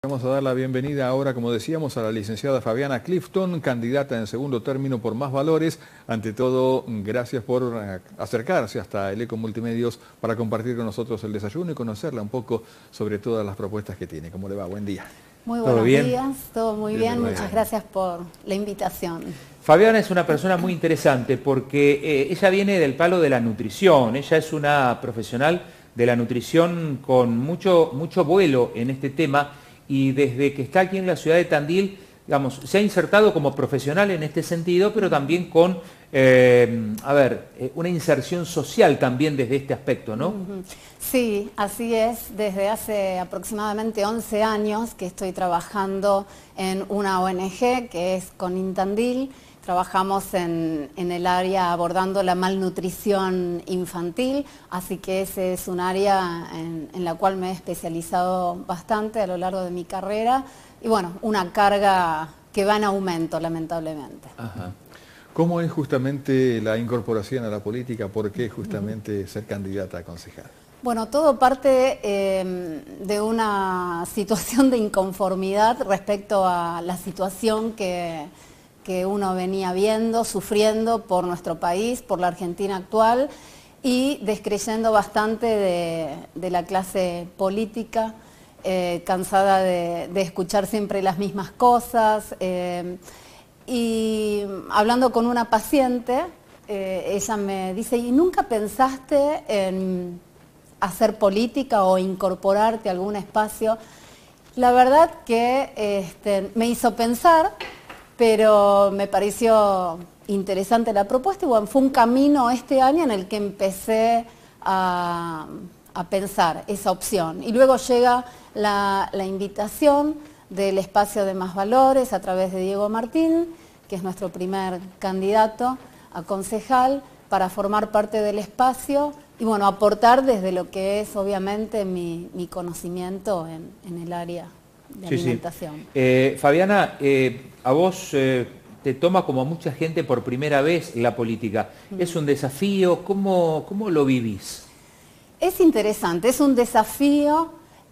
Vamos a dar la bienvenida ahora, como decíamos, a la licenciada Fabiana Clifton, candidata en segundo término por Más Valores. Ante todo, gracias por acercarse hasta el Eco Multimedios para compartir con nosotros el desayuno y conocerla un poco sobre todas las propuestas que tiene. ¿Cómo le va? Buen día. Muy buenos días, todo muy bien. Muchas gracias por la invitación. Fabiana es una persona muy interesante porque ella viene del palo de la nutrición. Ella es una profesional de la nutrición con mucho vuelo en este tema. Y desde que está aquí en la ciudad de Tandil, digamos, se ha insertado como profesional en este sentido, pero también con, una inserción social también desde este aspecto, ¿no? Sí, así es. Desde hace aproximadamente 11 años que estoy trabajando en una ONG que es Conin Tandil. Trabajamos en el área abordando la malnutrición infantil, así que ese es un área en la cual me he especializado bastante a lo largo de mi carrera y bueno, una carga que va en aumento lamentablemente. Ajá. ¿Cómo es justamente la incorporación a la política? ¿Por qué justamente ser candidata a concejal? Bueno, todo parte de una situación de inconformidad respecto a la situación que uno venía viendo, sufriendo por nuestro país, por la Argentina actual y descreyendo bastante de la clase política, cansada de escuchar siempre las mismas cosas. Y hablando con una paciente, ella me dice, ¿y nunca pensaste en hacer política o incorporarte a algún espacio? La verdad que me hizo pensar, pero me pareció interesante la propuesta y bueno, fue un camino este año en el que empecé a pensar esa opción. Y luego llega la invitación del espacio de Más Valores a través de Diego Martín, que es nuestro primer candidato a concejal, para formar parte del espacio y bueno, aportar desde lo que es obviamente mi conocimiento en el área de alimentación. Sí. Fabiana, a vos te toma como a mucha gente por primera vez la política. ¿Es un desafío? ¿Cómo lo vivís? Es interesante, es un desafío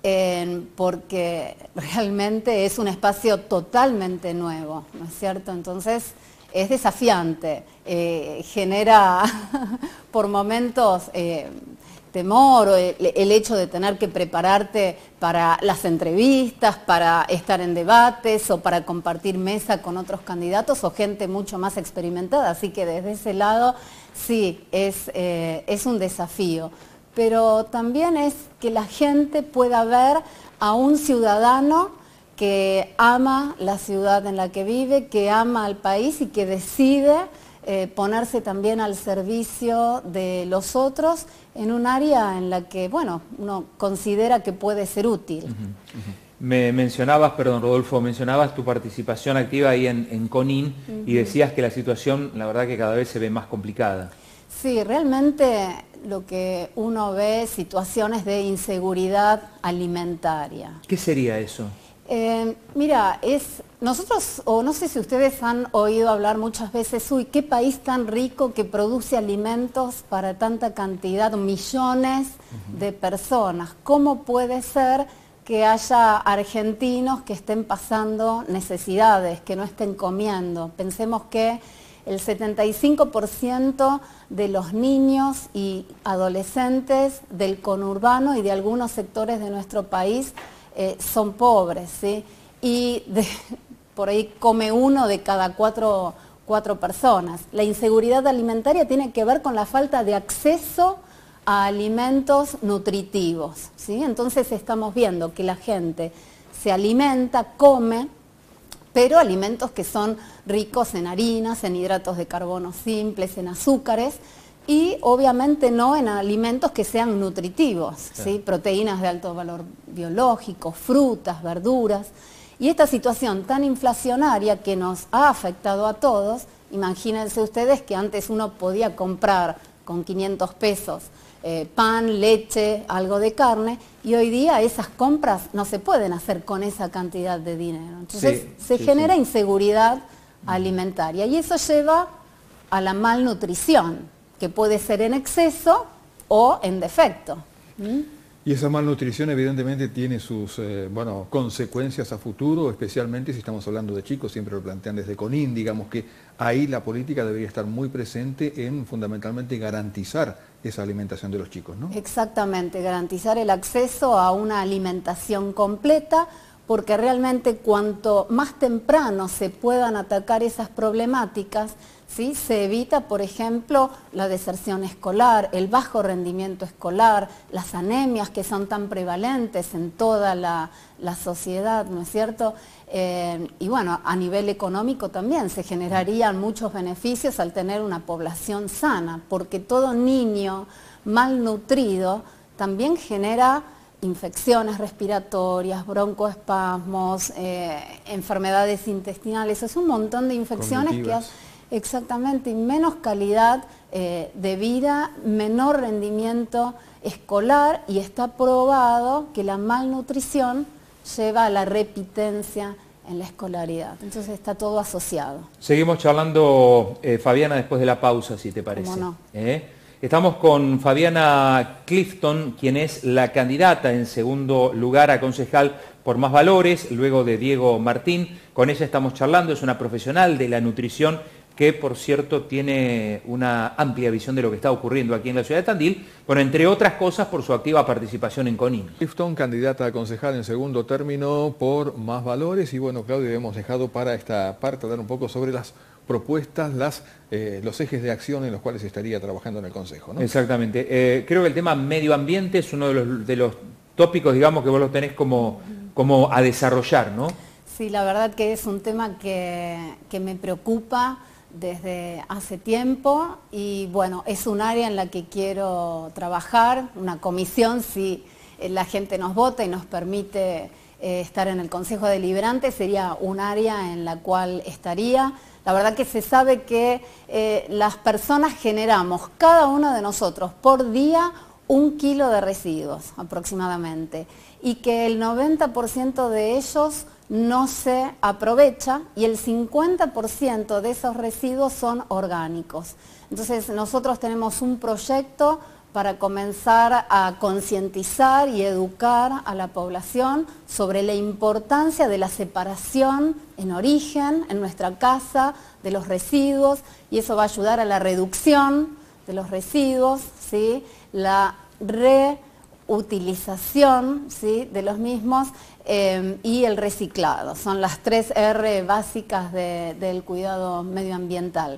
porque realmente es un espacio totalmente nuevo, ¿no es cierto? Entonces es desafiante, genera por momentos temor, o el hecho de tener que prepararte para las entrevistas, para estar en debates o para compartir mesa con otros candidatos o gente mucho más experimentada. Así que desde ese lado sí, es un desafío. Pero también es que la gente pueda ver a un ciudadano que ama la ciudad en la que vive, que ama al país y que decide ponerse también al servicio de los otros en un área en la que, bueno, uno considera que puede ser útil. Me mencionabas, perdón Rodolfo, mencionabas tu participación activa ahí en Conin y decías que la situación, la verdad que cada vez se ve más complicada. Sí, realmente lo que uno ve es situaciones de inseguridad alimentaria. ¿Qué sería eso? Mira, nosotros, o no sé si ustedes han oído hablar muchas veces, uy, qué país tan rico que produce alimentos para tanta cantidad, millones de personas. ¿Cómo puede ser que haya argentinos que estén pasando necesidades, que no estén comiendo? Pensemos que el 75% de los niños y adolescentes del conurbano y de algunos sectores de nuestro país son pobres, ¿sí? Y por ahí come uno de cada cuatro personas. La inseguridad alimentaria tiene que ver con la falta de acceso a alimentos nutritivos, ¿sí? Entonces estamos viendo que la gente se alimenta, come, pero alimentos que son ricos en harinas, en hidratos de carbono simples, en azúcares, y obviamente no en alimentos que sean nutritivos, ¿sí? Proteínas de alto valor biológico, frutas, verduras. Y esta situación tan inflacionaria que nos ha afectado a todos, imagínense ustedes que antes uno podía comprar con 500 pesos pan, leche, algo de carne, y hoy día esas compras no se pueden hacer con esa cantidad de dinero. Entonces se genera inseguridad alimentaria y eso lleva a la malnutrición, que puede ser en exceso o en defecto. Y esa malnutrición evidentemente tiene sus bueno, consecuencias a futuro, especialmente si estamos hablando de chicos, siempre lo plantean desde CONIN, digamos que ahí la política debería estar muy presente en fundamentalmente garantizar esa alimentación de los chicos, ¿no? Exactamente, garantizar el acceso a una alimentación completa, porque realmente cuanto más temprano se puedan atacar esas problemáticas, ¿sí? Se evita, por ejemplo, la deserción escolar, el bajo rendimiento escolar, las anemias que son tan prevalentes en toda la sociedad, ¿no es cierto? Y bueno, a nivel económico también se generarían muchos beneficios al tener una población sana, porque todo niño malnutrido también genera infecciones respiratorias, broncoespasmos, enfermedades intestinales, es un montón de infecciones que exactamente, y menos calidad de vida, menor rendimiento escolar, y está probado que la malnutrición lleva a la repitencia en la escolaridad. Entonces está todo asociado. Seguimos charlando, Fabiana, después de la pausa, si te parece. ¿Cómo no? Estamos con Fabiana Clifton, quien es la candidata en segundo lugar a concejal por Más Valores, luego de Diego Martín. Con ella estamos charlando, es una profesional de la nutrición que, por cierto, tiene una amplia visión de lo que está ocurriendo aquí en la ciudad de Tandil, bueno, entre otras cosas por su activa participación en CONIN. Clifton, candidata a concejal en segundo término por Más Valores, y bueno, Claudio, hemos dejado para esta parte hablar un poco sobre las propuestas, los ejes de acción en los cuales estaría trabajando en el Consejo, ¿no? Exactamente. Creo que el tema medio ambiente es uno de los tópicos, digamos, que vos los tenés como a desarrollar, ¿no? Sí, la verdad que es un tema que me preocupa desde hace tiempo, y bueno, es un área en la que quiero trabajar, una comisión, si la gente nos vota y nos permite estar en el Consejo Deliberante, sería un área en la cual estaría. La verdad que se sabe que las personas generamos, cada uno de nosotros, por día 1 kilo de residuos aproximadamente, y que el 90% de ellos no se aprovecha, y el 50% de esos residuos son orgánicos. Entonces nosotros tenemos un proyecto para comenzar a concientizar y educar a la población sobre la importancia de la separación en origen, en nuestra casa, de los residuos, y eso va a ayudar a la reducción de los residuos, ¿sí? La reutilización, ¿sí?, de los mismos, y el reciclado. Son las 3 R básicas del cuidado medioambiental.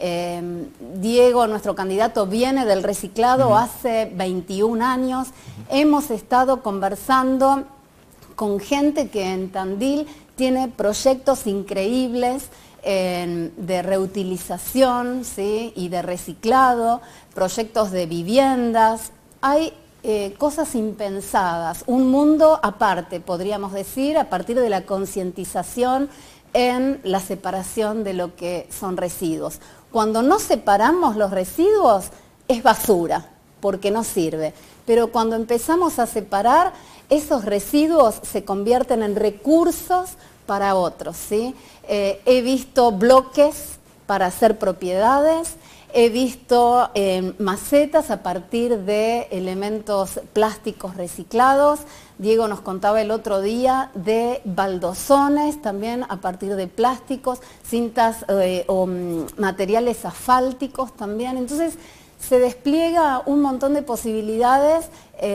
Diego, nuestro candidato, viene del reciclado hace 21 años. Hemos estado conversando con gente que en Tandil tiene proyectos increíbles de reutilización, ¿sí?, y de reciclado, proyectos de viviendas. Hay cosas impensadas, un mundo aparte, podríamos decir, a partir de la concientización en la separación de lo que son residuos. Cuando no separamos los residuos, es basura, porque no sirve. Pero cuando empezamos a separar, esos residuos se convierten en recursos para otros, ¿sí? He visto bloques para hacer propiedades, he visto macetas a partir de elementos plásticos reciclados. Diego nos contaba el otro día de baldosones también a partir de plásticos, cintas o materiales asfálticos también. Entonces se despliega un montón de posibilidades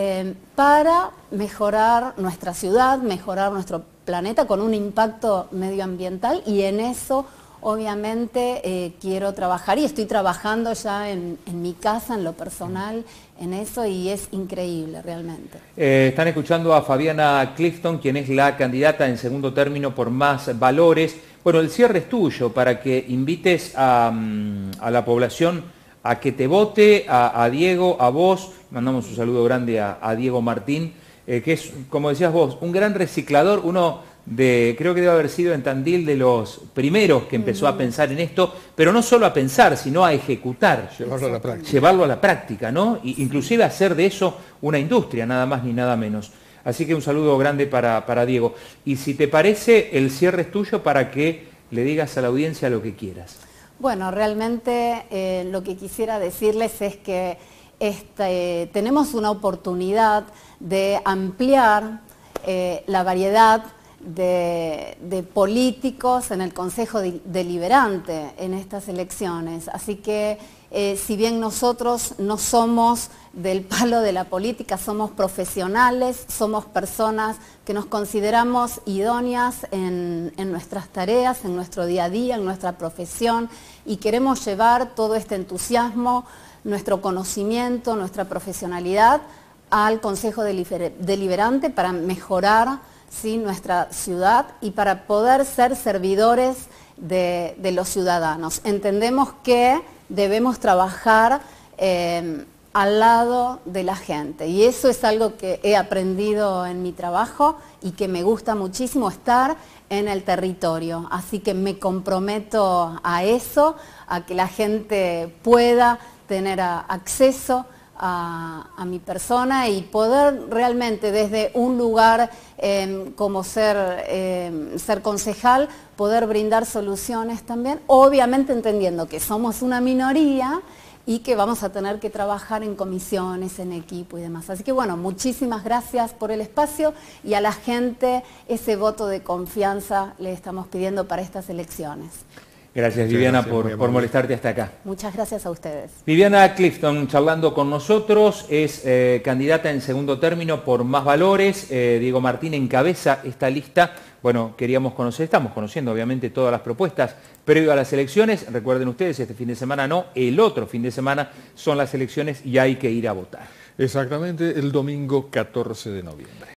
para mejorar nuestra ciudad, mejorar nuestro planeta con un impacto medioambiental, y en eso obviamente quiero trabajar, y estoy trabajando ya en mi casa, en lo personal, en eso, y es increíble realmente. Están escuchando a Fabiana Clifton, quien es la candidata en segundo término por Más Valores. Bueno, el cierre es tuyo para que invites a la población a que te vote, a Diego, a vos. Mandamos un saludo grande a Diego Martín, que es, como decías vos, un gran reciclador, creo que debe haber sido en Tandil de los primeros que empezó a pensar en esto, pero no solo a pensar, sino a ejecutar. Llevarlo a la práctica. Llevarlo a la práctica, ¿no? Inclusive hacer de eso una industria, nada más ni nada menos. Así que un saludo grande para Diego. Y si te parece, el cierre es tuyo para que le digas a la audiencia lo que quieras. Bueno, realmente lo que quisiera decirles es que tenemos una oportunidad de ampliar la variedad de políticos en el Consejo Deliberante en estas elecciones. Así que si bien nosotros no somos del palo de la política, somos profesionales, somos personas que nos consideramos idóneas en nuestras tareas, en nuestro día a día, en nuestra profesión, y queremos llevar todo este entusiasmo, nuestro conocimiento, nuestra profesionalidad al Consejo Deliberante para mejorar, ¿sí?, nuestra ciudad y para poder ser servidores de los ciudadanos. Entendemos que debemos trabajar al lado de la gente, y eso es algo que he aprendido en mi trabajo y que me gusta muchísimo, estar en el territorio. Así que me comprometo a eso, a que la gente pueda tener acceso a mi persona y poder realmente desde un lugar como ser concejal, poder brindar soluciones también, obviamente entendiendo que somos una minoría y que vamos a tener que trabajar en comisiones, en equipo y demás. Así que bueno, muchísimas gracias por el espacio, y a la gente ese voto de confianza le estamos pidiendo para estas elecciones. Gracias, Viviana, por molestarte hasta acá. Muchas gracias a ustedes. Viviana Clifton charlando con nosotros, es candidata en segundo término por Más Valores. Diego Martín encabeza esta lista. Bueno, estamos conociendo obviamente todas las propuestas previo a las elecciones. Recuerden ustedes, este fin de semana no, el otro fin de semana son las elecciones y hay que ir a votar. Exactamente, el domingo 14 de noviembre.